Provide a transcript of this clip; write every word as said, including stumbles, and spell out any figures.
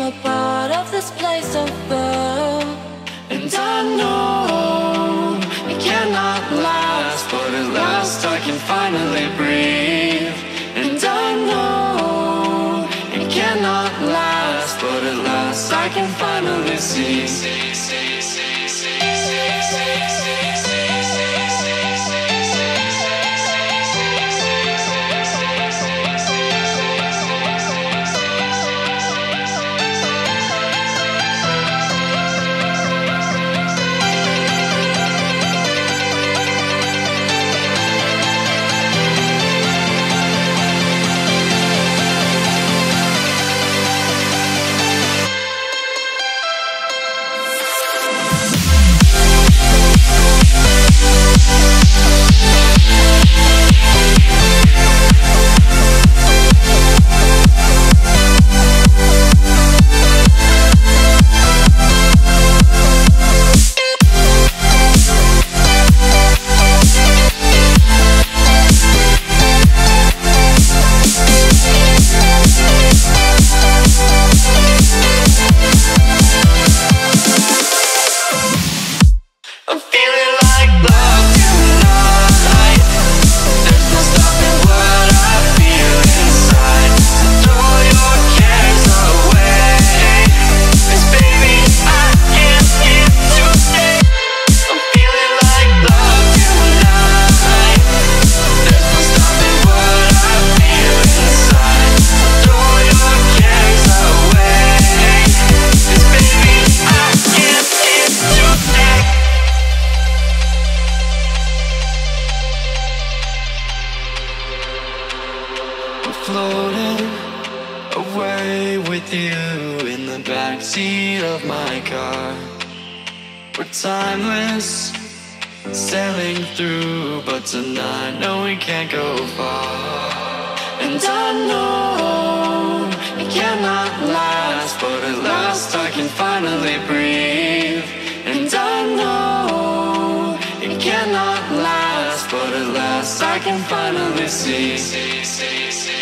a part of this place above. And I know it cannot last, but at last I can finally breathe. And I know it cannot last, but at last I can finally see. Floating away with you in the backseat of my car. We're timeless, sailing through, but tonight, no, we can't go far. And I know it cannot last, but at last I can finally breathe. And I know it cannot last, but at last I can finally see. see, see, see.